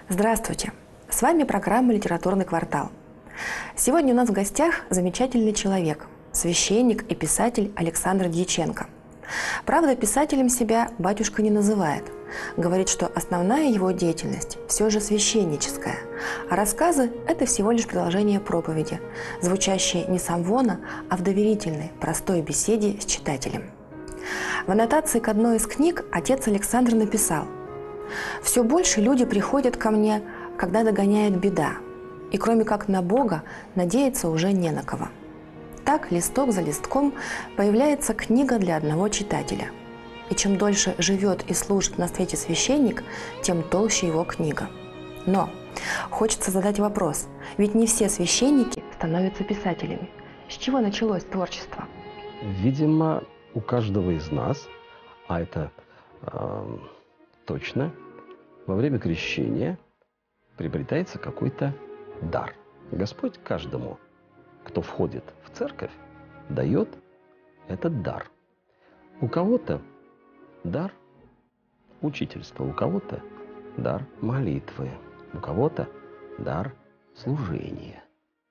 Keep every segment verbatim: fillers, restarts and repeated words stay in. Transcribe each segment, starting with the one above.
Здравствуйте! С вами программа «Литературный квартал». Сегодня у нас в гостях замечательный человек, священник и писатель Александр Дьяченко. Правда, писателем себя батюшка не называет. Говорит, что основная его деятельность все же священническая, а рассказы – это всего лишь продолжение проповеди, звучащие не с амвона, а в доверительной, простой беседе с читателем. В аннотации к одной из книг отец Александр написал: «Все больше люди приходят ко мне, когда догоняет беда, и кроме как на Бога надеяться уже не на кого». Так, листок за листком, появляется книга для одного читателя. И чем дольше живет и служит на свете священник, тем толще его книга. Но хочется задать вопрос, ведь не все священники становятся писателями. С чего началось творчество? Видимо, у каждого из нас, а это э, точно, во время крещения приобретается какой-то дар. Господь каждому, кто входит в церковь, дает этот дар. У кого-то дар учительства, у кого-то дар молитвы, у кого-то дар служения.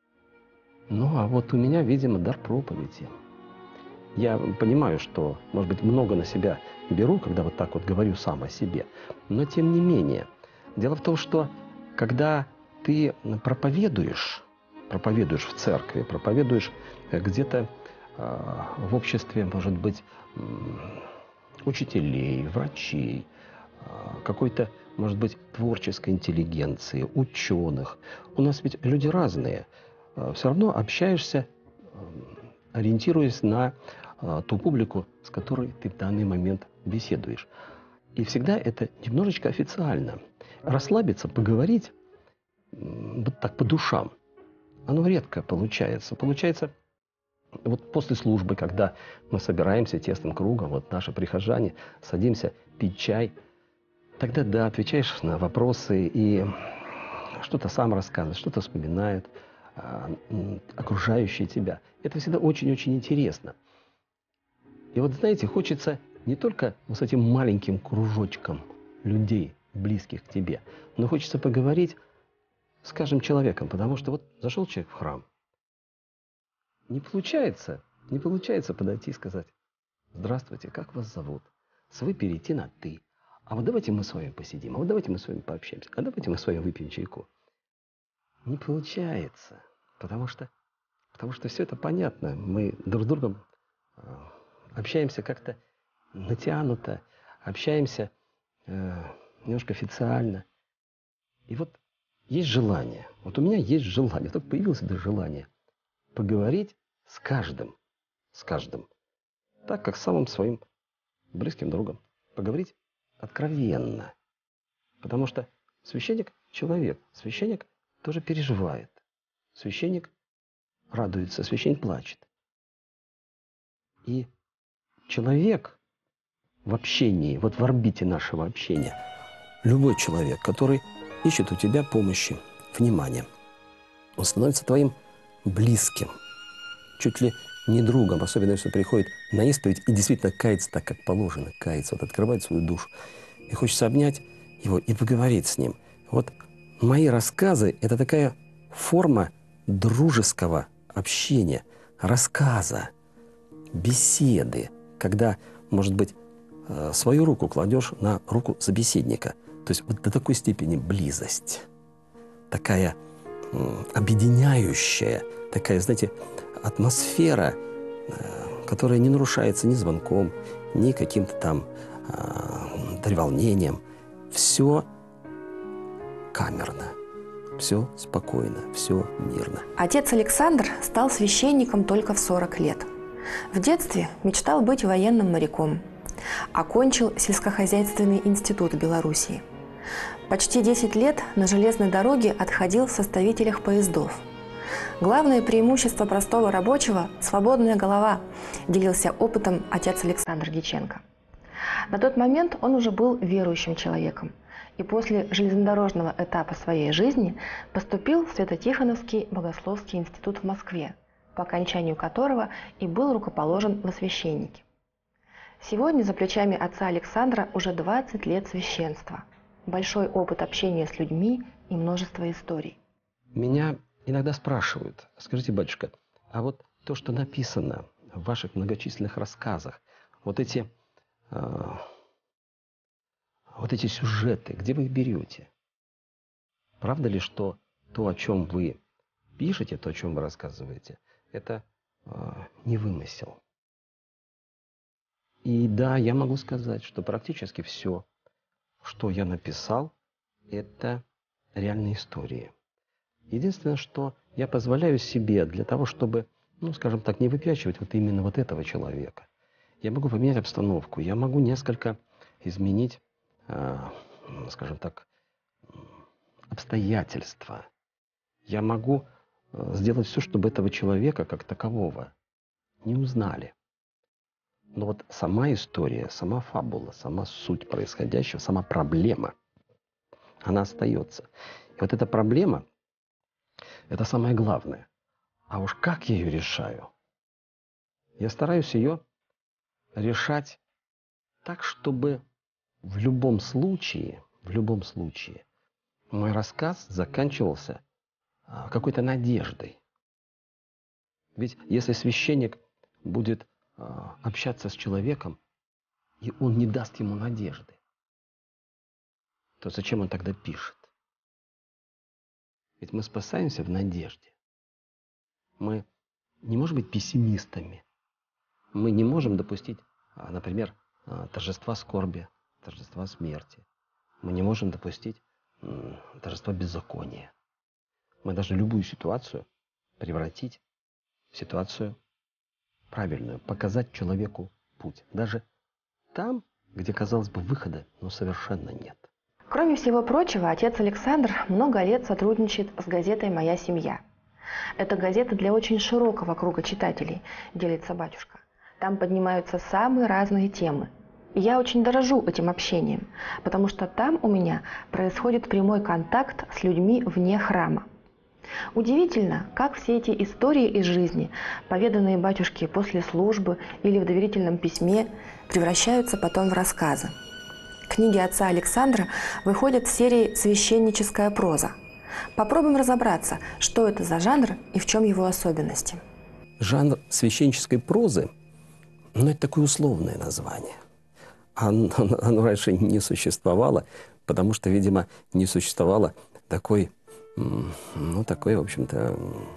Ну, а вот у меня, видимо, дар проповеди. Я понимаю, что, может быть, много на себя беру, когда вот так вот говорю сам о себе, но тем не менее. Дело в том, что когда ты проповедуешь, проповедуешь в церкви, проповедуешь где-то э, в обществе, может быть, э, учителей, врачей, э, какой-то, может быть, творческой интеллигенции, ученых. У нас ведь люди разные. Э, все равно общаешься, э, ориентируясь на э, ту публику, с которой ты в данный момент беседуешь. И всегда это немножечко официально. Расслабиться, поговорить вот так по душам, оно редко получается. Получается, вот после службы, когда мы собираемся тесным кругом, вот наши прихожане, садимся пить чай, тогда, да, отвечаешь на вопросы и что-то сам рассказываешь, что-то вспоминают а, окружающие тебя. Это всегда очень-очень интересно. И вот, знаете, хочется не только вот с этим маленьким кружочком людей, близких к тебе, но хочется поговорить с каждым человеком, потому что вот зашел человек в храм, не получается, не получается подойти и сказать: «Здравствуйте, как вас зовут?» С «вы» перейти на «ты». А вот давайте мы с вами посидим, а вот давайте мы с вами пообщаемся, а давайте мы с вами выпьем чайку. Не получается, потому что, потому что все это понятно. Мы друг с другом э, общаемся как-то натянуто, общаемся э, немножко официально. И вот есть желание, вот у меня есть желание, только появилось это желание поговорить с каждым, с каждым, так как с самым своим близким другом, поговорить откровенно. Потому что священник – человек, священник тоже переживает, священник радуется, священник плачет. И человек в общении, вот в орбите нашего общения, любой человек, который ищет у тебя помощи, внимания, он становится твоим близким, чуть ли не другом, особенно если приходит на исповедь и действительно кается так, как положено, кается, вот открывает свою душу. И хочется обнять его и поговорить с ним. Вот мои рассказы – это такая форма дружеского общения, рассказа, беседы, когда, может быть, свою руку кладешь на руку собеседника. То есть вот до такой степени близость, такая м, объединяющая, такая, знаете, атмосфера, э, которая не нарушается ни звонком, ни каким-то там э, треволнением. Все камерно, все спокойно, все мирно. Отец Александр стал священником только в сорок лет. В детстве мечтал быть военным моряком. Окончил сельскохозяйственный институт Белоруссии. Почти десять лет на железной дороге отходил в составителях поездов. Главное преимущество простого рабочего – свободная голова, делился опытом отец Александр Дьяченко. На тот момент он уже был верующим человеком и после железнодорожного этапа своей жизни поступил в Свято-Тихоновский богословский институт в Москве, по окончанию которого и был рукоположен во священники. Сегодня за плечами отца Александра уже двадцать лет священства. большой опыт общения с людьми и множество историй. Меня иногда спрашивают: скажите, батюшка, а вот то, что написано в ваших многочисленных рассказах, вот эти, э, вот эти сюжеты, где вы их берете? Правда ли, что то, о чем вы пишете, то, о чем вы рассказываете, это э, не вымысел? И да, я могу сказать, что практически все, что я написал, это реальные истории. Единственное, что я позволяю себе для того, чтобы, ну, скажем так, не выпячивать вот именно вот этого человека. Я могу поменять обстановку, я могу несколько изменить, э, скажем так, обстоятельства. Я могу э, сделать все, чтобы этого человека как такового не узнали. Но вот сама история, сама фабула, сама суть происходящего, сама проблема, она остается. И вот эта проблема – это самое главное. А уж как я ее решаю? Я стараюсь ее решать так, чтобы в любом случае, в любом случае, мой рассказ заканчивался а, какой-то надеждой. Ведь если священник будет а, общаться с человеком, и он не даст ему надежды, то зачем он тогда пишет? Ведь мы спасаемся в надежде. Мы не можем быть пессимистами. Мы не можем допустить, например, торжества скорби, торжества смерти. Мы не можем допустить торжества беззакония. Мы должны любую ситуацию превратить в ситуацию правильную, показать человеку путь. Даже там, где, казалось бы, выхода, но совершенно нет. Кроме всего прочего, отец Александр много лет сотрудничает с газетой «Моя семья». Это газета для очень широкого круга читателей, делится батюшка. Там поднимаются самые разные темы. И я очень дорожу этим общением, потому что там у меня происходит прямой контакт с людьми вне храма. Удивительно, как все эти истории из жизни, поведанные батюшке после службы или в доверительном письме, превращаются потом в рассказы. Книги отца Александра выходят в серии «Священническая проза». Попробуем разобраться, что это за жанр и в чем его особенности. Жанр священнической прозы, ну, это такое условное название. Оно, оно раньше не существовало, потому что, видимо, не существовало такой, ну, такой, в общем-то,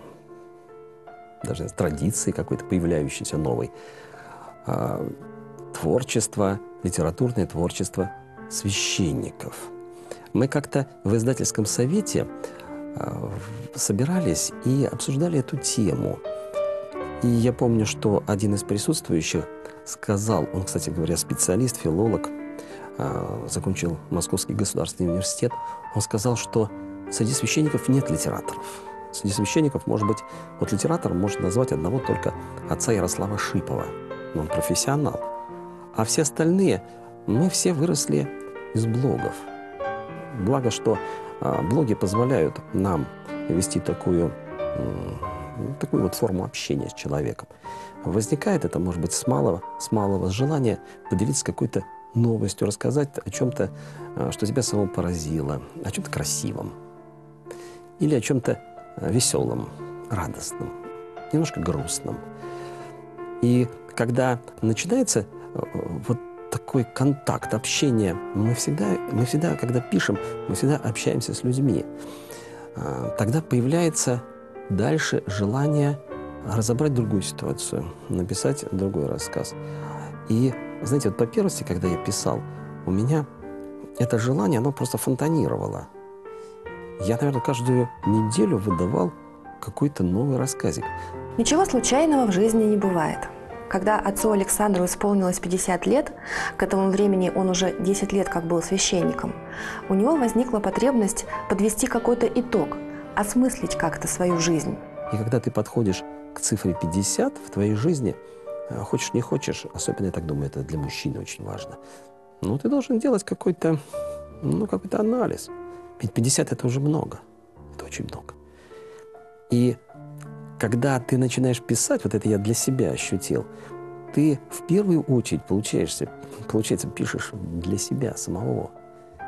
даже традиции какой-то появляющейся новой. А, творчество, литературное творчество священников. Мы как-то в издательском совете а, собирались и обсуждали эту тему. И я помню, что один из присутствующих сказал, он, кстати говоря, специалист, филолог, а, закончил Московский государственный университет, он сказал, что среди священников нет литераторов. Среди священников, может быть, вот литератором можно назвать одного только отца Ярослава Шипова. Он профессионал. А все остальные, мы все выросли из блогов. Благо, что а, блоги позволяют нам вести такую, м, такую вот форму общения с человеком. Возникает это, может быть, с малого, с малого, с желания поделиться какой-то новостью, рассказать о чем-то, а, что тебя самого поразило, о чем-то красивом. Или о чем-то веселом, радостном, немножко грустном. И когда начинается вот такой контакт, общение, мы всегда, мы всегда, когда пишем, мы всегда общаемся с людьми. Тогда появляется дальше желание разобрать другую ситуацию, написать другой рассказ. И, знаете, вот по первости, когда я писал, у меня это желание, оно просто фонтанировало. Я, наверное, каждую неделю выдавал какой-то новый рассказик. Ничего случайного в жизни не бывает. Когда отцу Александру исполнилось пятьдесят лет, к этому времени он уже десять лет как был священником, у него возникла потребность подвести какой-то итог, осмыслить как-то свою жизнь. И когда ты подходишь к цифре пятьдесят в твоей жизни, хочешь не хочешь, особенно, я так думаю, это для мужчины очень важно, ну, ты должен делать какой-то, ну, какой-то анализ. Ведь пятьдесят – это уже много, это очень много. И когда ты начинаешь писать, вот это я для себя ощутил, ты в первую очередь получаешься, получается, пишешь для себя самого.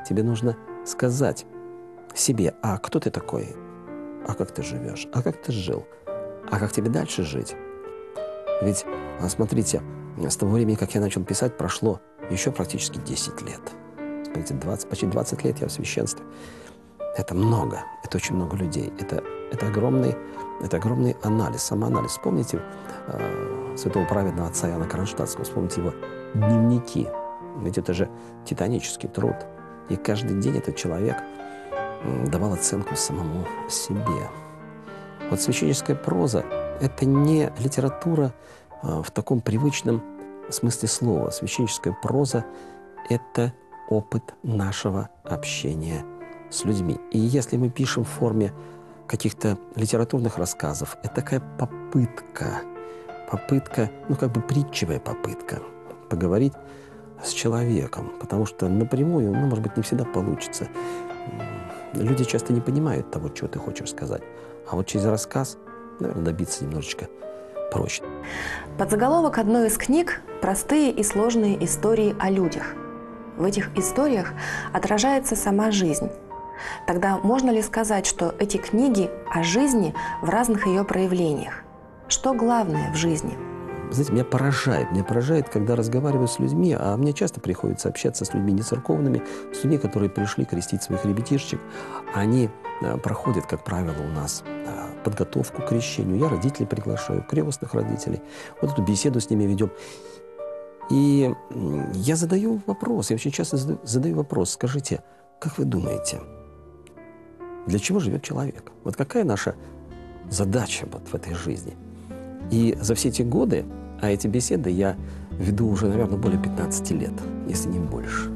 тебе нужно сказать себе, а кто ты такой, а как ты живешь, а как ты жил, а как тебе дальше жить. Ведь, смотрите, с того времени, как я начал писать, прошло еще практически десять лет. Смотрите, двадцать, почти двадцать лет я в священстве. Это много, это очень много людей, это, это, огромный, это огромный анализ, самоанализ. Вспомните э, святого праведного отца Иоанна Кронштадтского, вспомните его дневники. Ведь это же титанический труд. И каждый день этот человек давал оценку самому себе. Вот священническая проза — это не литература э, в таком привычном смысле слова. Священническая проза — это опыт нашего общения с людьми. И если мы пишем в форме каких-то литературных рассказов, это такая попытка, попытка, ну как бы притчевая попытка поговорить с человеком, потому что напрямую, ну, может быть, не всегда получится. Люди часто не понимают того, что ты хочешь сказать. А вот через рассказ, наверное, добиться немножечко проще. Подзаголовок одной из книг «Простые и сложные истории о людях». В этих историях отражается сама жизнь. Тогда можно ли сказать, что эти книги о жизни в разных ее проявлениях? Что главное в жизни? Знаете, меня поражает, меня поражает, когда разговариваю с людьми, а мне часто приходится общаться с людьми нецерковными, с людьми, которые пришли крестить своих ребятишек. Они проходят, как правило, у нас подготовку к крещению. Я родителей приглашаю, крестных родителей. Вот эту беседу с ними ведем. И я задаю вопрос, я очень часто задаю, задаю вопрос, скажите, как вы думаете, для чего живет человек? Вот какая наша задача вот в этой жизни? И за все эти годы, а эти беседы я веду уже, наверное, более пятнадцати лет, если не больше,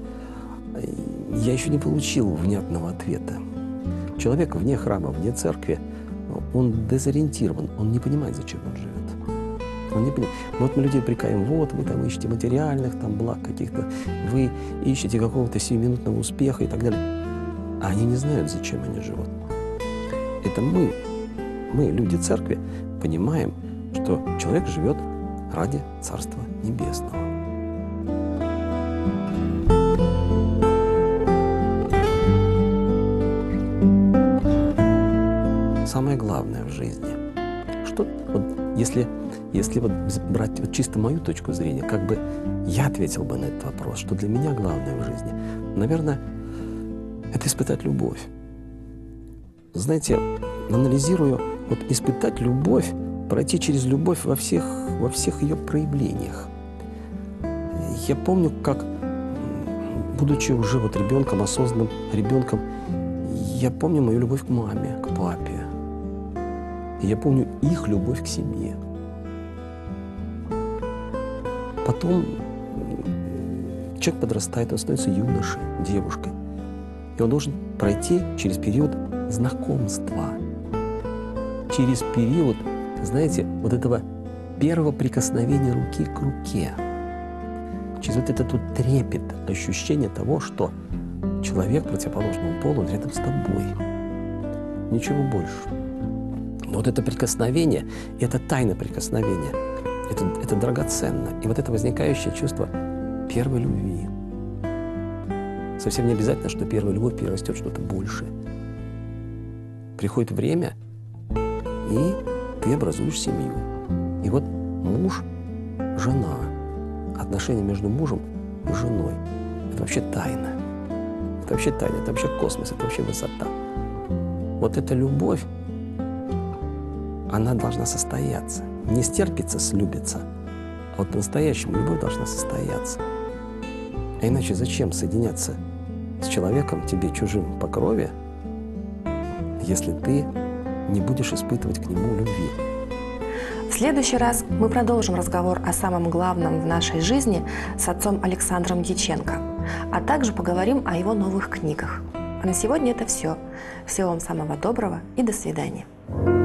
я еще не получил внятного ответа. Человек вне храма, вне церкви, он дезориентирован, он не понимает, зачем он живет. Он не понимает. Вот мы людей упрекаем, вот вы там ищете материальных там благ каких-то, вы ищете какого-то сиюминутного успеха и так далее. А они не знают, зачем они живут. Это мы, мы, люди церкви, понимаем, что человек живет ради Царства Небесного. Самое главное в жизни, что вот если, если вот брать вот чисто мою точку зрения, как бы я ответил бы на этот вопрос, что для меня главное в жизни, наверное, это испытать любовь. Знаете, анализируя, вот испытать любовь, пройти через любовь во всех, во всех ее проявлениях. Я помню, как, будучи уже вот ребенком, осознанным ребенком, я помню мою любовь к маме, к папе. И я помню их любовь к семье. Потом человек подрастает, он становится юношей, девушкой. И он должен пройти через период знакомства, через период, знаете, вот этого первого прикосновения руки к руке, через вот этот вот трепет, ощущение того, что человек противоположного пола, он рядом с тобой. Ничего больше. Но вот это прикосновение, это тайна прикосновения, это, это драгоценно. И вот это возникающее чувство первой любви. Совсем не обязательно, что первая любовь перерастет что-то большее. Приходит время, и ты образуешь семью. И вот муж, жена, отношения между мужем и женой. Это вообще тайна. Это вообще тайна, это вообще космос, это вообще высота. Вот эта любовь, она должна состояться. Не стерпится, слюбится, а вот по-настоящему любовь должна состояться. А иначе зачем соединяться с человеком, тебе чужим по крови, если ты не будешь испытывать к нему любви? В следующий раз мы продолжим разговор о самом главном в нашей жизни с отцом Александром Дьяченко, а также поговорим о его новых книгах. А на сегодня это все. Всего вам самого доброго и до свидания.